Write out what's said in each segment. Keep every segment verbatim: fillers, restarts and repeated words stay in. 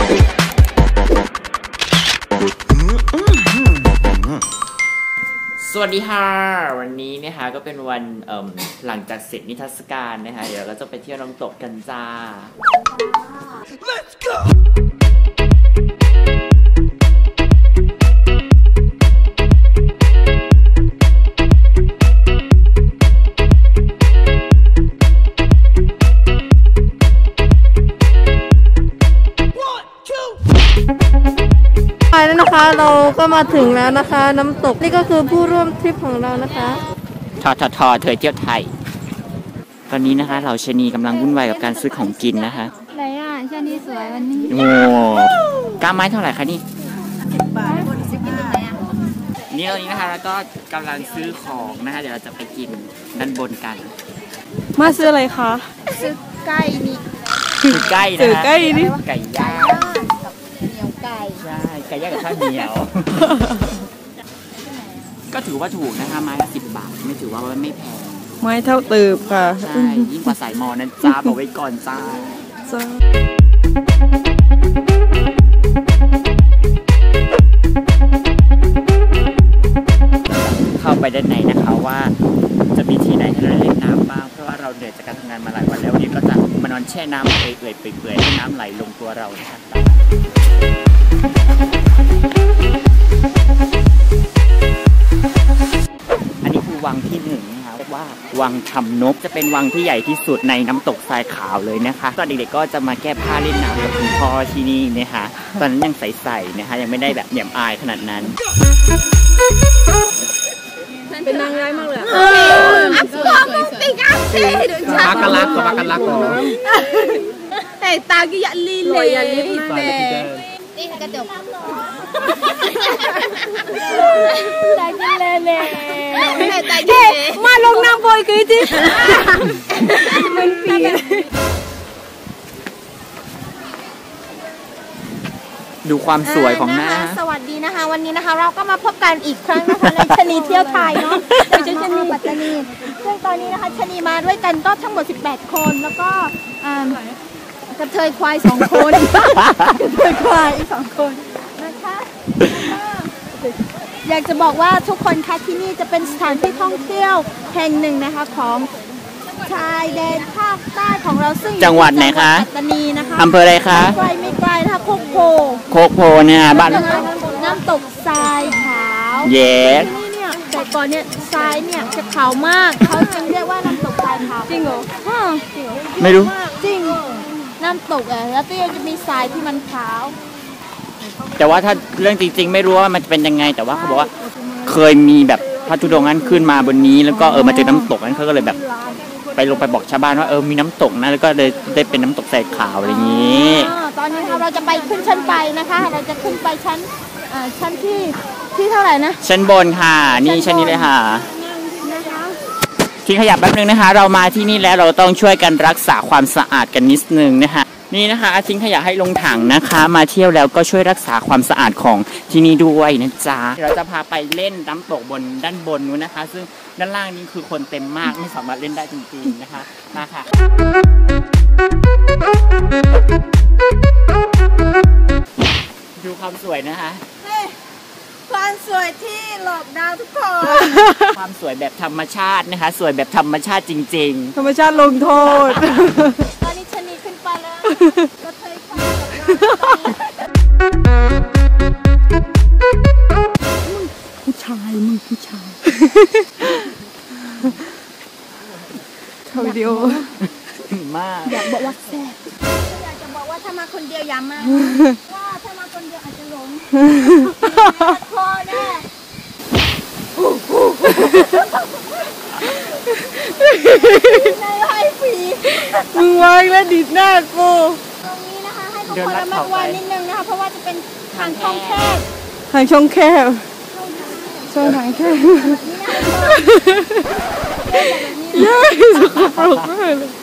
สวัสดีค่ะวันนี้นะคะก็เป็นวันหลังจากเสร็จนิทรรศการนะคะเดี๋ยวเราจะไปเที่ยวน้ำตกกันจ้า Let's go แล้วนะคะเราก็มาถึงแล้วนะคะน้ำตกนี่ก็คือผู้ร่วมทริปของเรานะคะทอทอทอเธอเที่ยวไทยตอนนี้นะคะเราชนีกำลังวุ่นวายกับการซื้อของกินนะคะไหนอ่ะชนีสวยวันนี้โอ้ก้าไม้เท่าไหร่คะนี่สิบบาทสิบกินตรงไหนอ่ะนี่ตอนนี้นะคะแล้วก็กำลังซื้อของนะคะเดี๋ยวเราจะไปกินด้านบนกันมาซื้ออะไรคะซื้อไก่นี่ซื้อไก่นะซื้อไก่นี่ไก่ย่างเหนียวไก่ใช่ไก่ย่างกับข้าวเหนียวก็ถือว่าถูกนะคะไม้ละสิบบาทไม่ถือว่าไม่แพงไม้เท่าตืบค่ะใช่ยิ่งกว่าสายมอนั้นจ้าบอกไว้ก่อนจ้าเข้าไปด้านในนะคะว่าจะมีที่ไหนให้เราเล่นน้ำบ้างเพราะว่าเราเหนื่อยจากการทำงานมาหลายวันแล้ววันนี้ก็จะมานอนแช่น้ำเปื่อยๆเปื่อยๆให้น้ำไหลลงตัวเรานะคะอันนี้คือวังที่หนึ่งนะคะเรียกว่าวังชำนกจะเป็นวังที่ใหญ่ที่สุดในน้ำตกทรายขาวเลยนะคะตอนเด็กๆก็จะมาแก้ผ้าเล่นน้ำกับคุณพ่อที่นี่นะคะตอนนั้นยังใสๆนะคะยังไม่ได้แบบเหนียมอายขนาดนั้นเป็นนางร้ายมากเลยติกาเซ่ดูจ้าปากกันลักกับปากกันลักแต่ตากี่ยันลีเลยแม่นี่กระจกตากี่เล่เล่ตากี่มาลงน้ำบ่อยกี่ทีมันปีดูความสวยของหน้าสวัสดีนะคะวันนี้นะคะเราก็มาพบกันอีกครั้งนะคะในชนีเที่ยวไทยเนาะในชนีปัตตานีซึ่งตอนนี้นะคะชนีมาด้วยกันก็ทั้งหมดสิบแปดคนแล้วก็กระเทยควายสองคนกระเทยควายอีกสองคนนะคะอยากจะบอกว่าทุกคนคะที่นี่จะเป็นสถานที่ท่องเที่ยวแห่งหนึ่งนะคะของชายแดนภาคใต้ของเราซึ่งจังหวัดไหนคะปัตตานีนะคะอำเภออะไรคะไกลไม่ไกลนะคะโคกโพโคกโพเนี่ยบ้านน้ำตกทรายขาวเย้ที่นี่เนี่ยแต่ก่อนเนี่ยทรายเนี่ยจะขาวมากเขาจึงเรียกว่าน้ำตกทรายขาวจริงเหรอจริงไม่รู้จริงน้ำตกอ่ะแล้วก็จะมีทรายที่มันขาวแต่ว่าถ้าเรื่องจริงๆไม่รู้ว่ามันจะเป็นยังไงแต่ว่าเขาบอกว่าเคยมีแบบพระธุดงค์นั้นขึ้นมาบนนี้แล้วก็เออมาเจอน้ำตกนั้นเขาก็เลยแบบไปลงไปบอกชาวบ้านว่าเออมีน้ำตกนะแล้วก็เลยได้เป็นน้ำตกทรายขาวอะไรอย่างนี้ตอนนี้เราจะไปขึ้นชั้นไปนะคะเราจะขึ้นไปชั้นชั้นที่ที่เท่าไหร่นะชั้นบนค่ะนี่ชั้นนี้เลยค่ะที่ขยับแป๊บนึงนะคะเรามาที่นี่แล้วเราต้องช่วยกันรักษาความสะอาดกันนิดนึงนะคะนี่นะคะทิ้งขยะให้ลงถังนะคะมาเที่ยวแล้วก็ช่วยรักษาความสะอาดของที่นี่ด้วยนะจ๊ะเราจะพาไปเล่นน้ำตกบนด้านบนนู้นนะคะซึ่งด้านล่างนี้คือคนเต็มมากไม่สามารถเล่นได้จริงๆนะคะมาค่ะดูความสวยนะคะความสวยที่หลอกดาวทุกคนความสวยแบบธรรมชาตินะคะสวยแบบธรรมชาติจริงๆธรรมชาติลงโทษตอนนี้ชนีขึ้นไปแล้วก็เคยฟังผู้ชายมึงผู้ชายทำวิดีโอมากอยากบอกว่าแซ่บอยากจะบอกว่าถ้ามาคนเดียวอย่ามาว่าถ้ามาคนเดียวอาจจะหลงพอแน่ในไร่ผีมึงวางแล้วดิดหน้ากูตรงนี้นะคะให้ทุกคนระมัดระวังนิดนึงนะคะเพราะว่าจะเป็นทางช่องแคบทางช่องแคบช่องทางแคบเย้สกปรกมากเลย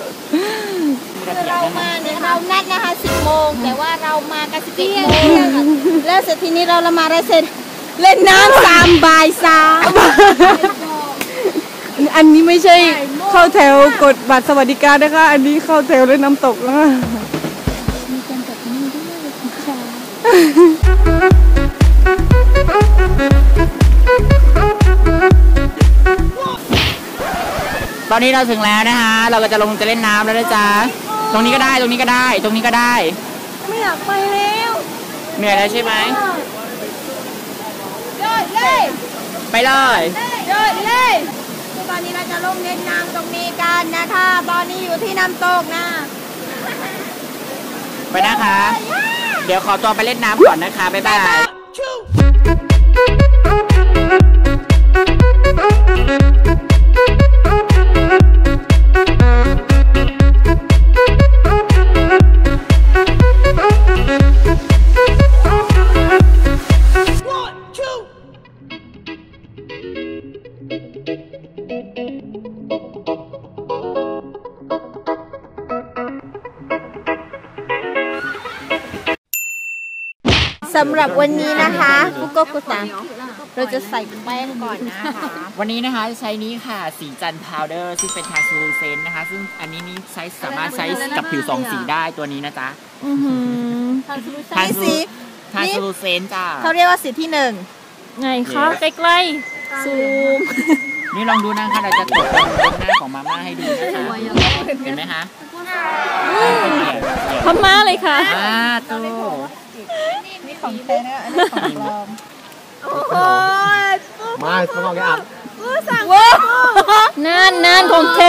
เรามาเนี่ยเรานัดนะคะสิบโมงแต่ว่าเรามากันสิบเอ็ดโมงแล้วเสร็จทีนี้เราละมาได้เสร็จเล่นน้ำสามบ่ายสามอันนี้ไม่ใช่เข้าแถวกดบัตรสวัสดิการนะคะอันนี้เข้าแถวเล่นน้ำตกแล้วมีการจัดนี้ด้วยตอนนี้เราถึงแล้วนะคะเราก็จะลงจะเล่นน้ำแล้วนะจ๊ะตรงนี้ก็ได้ตรงนี้ก็ได้ตรงนี้ก็ได้ไม่อยากไปแล้วเหนื่อยแล้วใช่ไหมเดินเลยไปเลยเดินเลยตอนนี้เราจะลงเล่นน้ำตรงนี้กันนะคะตอนนี้อยู่ที่น้ำตกนะไปนะคะเดี๋ยวขอตัวไปเล่นน้ำก่อนนะคะบ๊ายบายสำหรับวันนี้นะคะกุ๊กกุ๊กตาเราจะใส่แป้งก่อนนะคะวันนี้นะคะใช้นี้ค่ะสีจันพาวเดอร์ซึ่งเป็นทาร์ซูเซนนะคะซึ่งอันนี้นี่ใช้สามารถใช้กับผิวสองสีได้ตัวนี้นะจ๊ะทาร์ซูทาร์ซูเซนจ้าเขาเรียกว่าสีที่หนึ่งไงคะใกล้ๆซูมนี่ลองดูนะคะเราจะตกตรงหน้าของมาม่าให้ดูนะคะเห็นไหมคะพม่าเลยค่ะอ่าโตนี่ของแท้นะอันนี้ของปลอมโอ้ยมาเขาบอกแกอ่ะสั่งนั่นนั่นของเท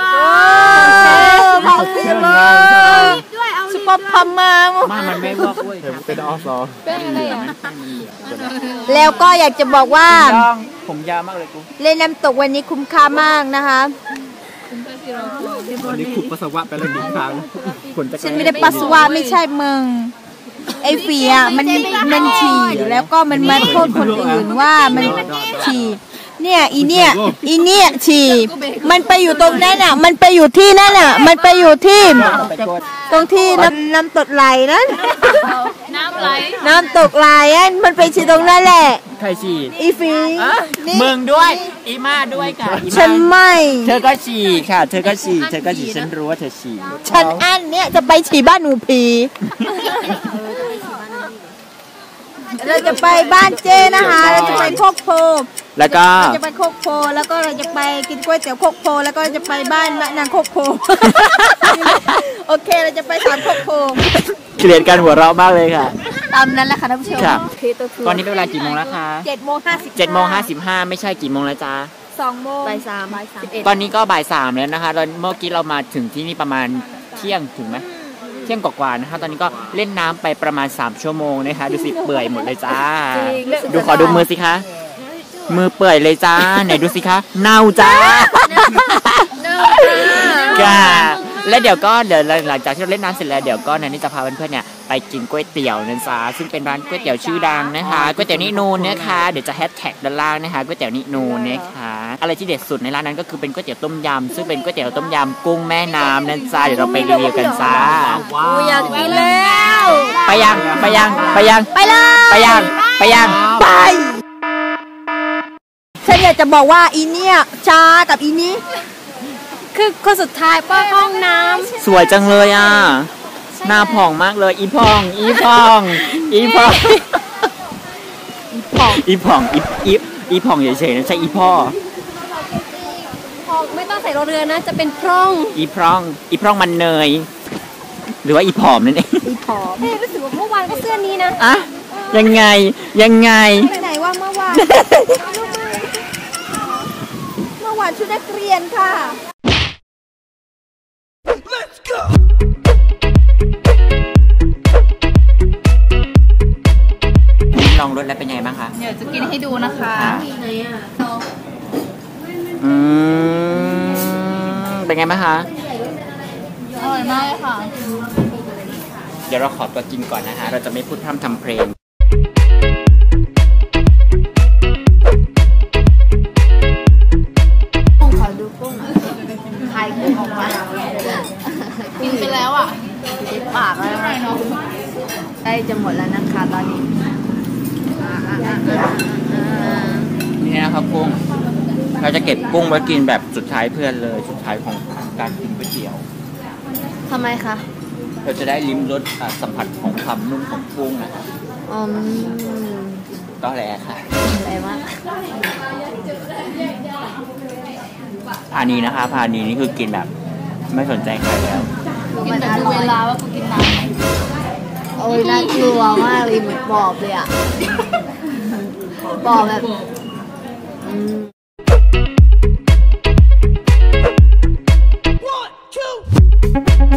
ของเทเลยซุปเปอร์พม่ามามันไม่บอกเว้ยเป็นออฟหรอเป็นอะไรอ่ะแล้วก็อยากจะบอกว่าผมยาวมากเลยกูเล่นน้ำตกวันนี้คุ้มค่ามากนะคะวันนี้ขุดปัสสาวะไปแล้วหนึ่งครั้งฉันไม่ได้ปัสสาวะไม่ใช่มึงไอฟีอ่ะมันมันฉี่แล้วก็มันมาโทษคนอื่นว่ามันฉี่เนี่ยอีเนี่ยอีเนี่ยฉี่มันไปอยู่ตรงนั้นอ่ะมันไปอยู่ที่นั่นอ่ะมันไปอยู่ที่ตรงที่น้ำน้ำตกไหลนั่นน้ำไหลน้ำตกไหลอ่ะมันไปฉี่ตรงนั้นแหละใครฉี่อีฟีมึงด้วยอีมาด้วยค่ะฉันไม่เธอก็ฉี่ค่ะเธอก็ฉี่เธอก็ฉี่ฉันรู้ว่าเธอฉี่ฉันอันเนี้ยจะไปฉี่บ้านหนูพีเราจะไปบ้านเจนะคะเราจะไปโคกโพแล้วก็เราจะไปโคกโพแล้วก็เราจะไปกินก๋วยเตี๋ยวโคกโพแล้วก็จะไปบ้านนางโคกโพโอเคเราจะไปสามโคกโพเกลียดกันหัวเราะมากเลยค่ะตามนั้นแหละค่ะท่านผู้ชมตอนนี้เป็นเวลากี่โมงแล้วคะเจ็ดโมงห้าสิบเจ็ดโมงห้าสิบห้าไม่ใช่กี่โมงแล้วจ้าสองโมงบ่ายสามบ่ายสามตอนนี้ก็บ่ายสามแล้วนะคะตอนเมื่อกี้เรามาถึงที่นี่ประมาณเที่ยงถึงไหมเที่ยงกว่าๆนะคะตอนนี้ก็เล่นน้ำไปประมาณสามชั่วโมงนะคะดูสิเปื่อยหมดเลยจ้าดูขอดูมือสิคะมือเปื่อยเลยจ้าไหนดูสิคะเน่าจ้าค่ะและเดี๋ยวก็เดี๋ยวหลังจากที่เราเล่นน้ำเสร็จแล้วเดี๋ยวก็นันนี่จะพาเพื่อนๆเนี่ยไปกินก๋วยเตี๋ยวนั่นจ้าซึ่งเป็นร้านก๋วยเตี๋ยวชื่อดังนะคะก๋วยเตี๋ยวนินูนนะคะเดี๋ยวจะแฮชแท็กด้านล่างนะคะก๋วยเตี๋ยวนินูนนะคะอะไรที่เด็ดสุดในร้านนั้นก็คือเป็นก๋วยเตี๋ยวต้มยำซึ่งเป็นก๋วยเตี๋ยวต้มยำกุ้งแม่น้ำนั่นจ้าเดี๋ยวเราไปรีวิวกันจ้าอยากกินแล้วไปยังไปยังไปยังไปเลยไปยังไปยังไปฉันอยากจะบอกว่าอีเนี่ยจ้ากับอีนี้คือคนสุดท้ายป้าห้องน้ำสวยจังเลยอ่ะหน้าผ่องมากเลยอีพ่องอีพ่องอีพ่องอีพ่องอีพ่องอีอีอีพ่องเฉยๆนะใช่อีพ่อไม่ต้องใส่รอเรือนะจะเป็นพร่องอีพร่องอีพร่องมันเนยหรือว่าอีผอมนั่นเองอีผอมเฮ้ยรู้สึกว่าเมื่อวานก็เสื้อนี้นะอะยังไงยังไงไปไหนว่าเมื่อวานเมื่อวานชุดนักเรียนค่ะLet's go ลองรสแล้วเป็นไงบ้างคะเดี๋ยวจะกินให้ดูนะคะอืมเป็นไงบ้างคะอร่อยมากเลยค่ะเดี๋ยวเราขอตัวกินก่อนนะคะเราจะไม่พูดพร่ำทำเพลงขอดูกุ้งไข่กุ้งออกมากินไปแล้วอ่ะติดปากแล้วใกล้จะหมดแล้วนะคะตอนนี้นี่นะครับกุ้งเราจะเก็บกุ้งไว้กินแบบสุดท้ายเพื่อนเลยสุดท้ายของการกินก๋วยเตี๋ยวทำไมคะเราจะได้ลิ้มรสสัมผัสของความนุ่มของกุ้งนะครับอืมก็แหละค่ะอะไรมากพานีนะคะพานีนี่คือกินแบบไม่สนใจใครแล้วกินแต่ดูเวลาว่ากูกินน้ำโอ้ยน่ากลัวมากเลยเหมือนปอบเลยอ่ะปอบแบบอืม